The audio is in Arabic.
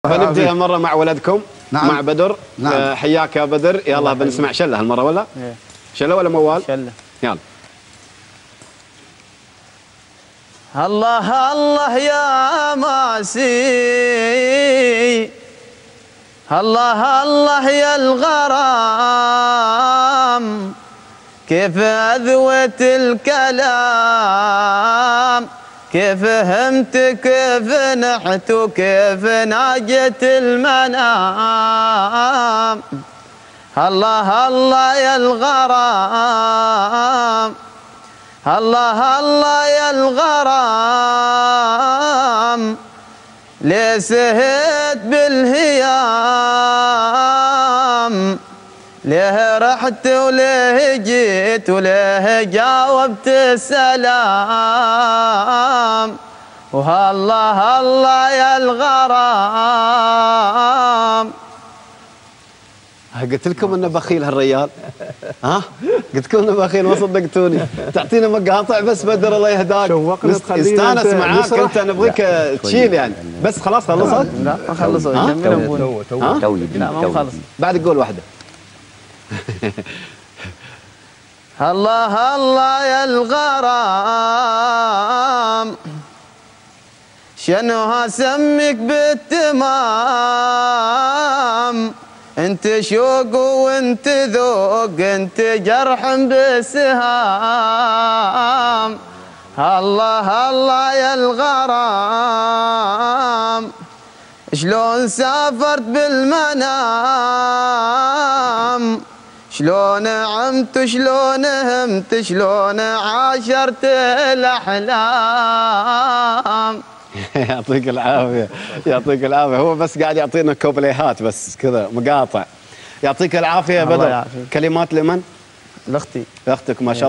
بنبدأ مرة مع ولدكم. نعم. مع بدر. نعم. حياك يا بدر. يلا بنسمع شلة هالمرة ولا؟ شلة ولا موال؟ شلة. يلا. الله الله يا ماسي، الله الله يا الغرام، كيف أذوت الكلام، كيف فهمت، كيف نحت، وكيف ناجت المنام. الله الله يا الغرام، الله الله يا الغرام، ليه سهيت بالهيام، ليه رحت وليه جيت وليه جاوبت السلام. والله الله يا الغرام. قلت لكم انه بخيل هالريال. ها؟ قلت لكم انه بخيل ما صدقتوني. تعطينا مقاطع بس بدر الله يهداك. استانس معاك انت، نبغيك تشيل يعني. بس خلاص خلصت؟ لا ما خلصت. كملوا ابوي. لا ما خلص. بعد قول واحده. الله الله يا الغرام، شنو هسميك بالتمام، انت شوق وانت ذوق، انت جرح بسهام. الله الله يا الغرام، شلون سافرت بالمنام، شلون عمت، شلون همت، شلون عاشرت الأحلام. يعطيك العافية، يعطيك العافية. هو بس قاعد يعطينا كوبليهات بس كذا مقاطع. يعطيك العافية يا بدر. كلمات لمن؟ لأختي. لأختك ما شاء الله.